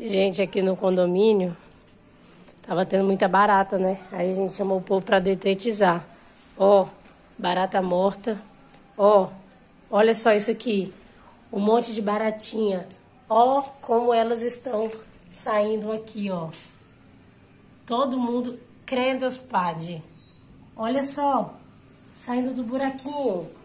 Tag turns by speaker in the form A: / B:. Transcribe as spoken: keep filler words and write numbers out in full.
A: Gente, aqui no condomínio tava tendo muita barata, né? Aí a gente chamou o povo pra detetizar. Ó, barata morta. Ó, olha só isso aqui. Um monte de baratinha. Ó como elas estão saindo aqui, ó. Todo mundo, credos, pade. Olha só, saindo do buraquinho.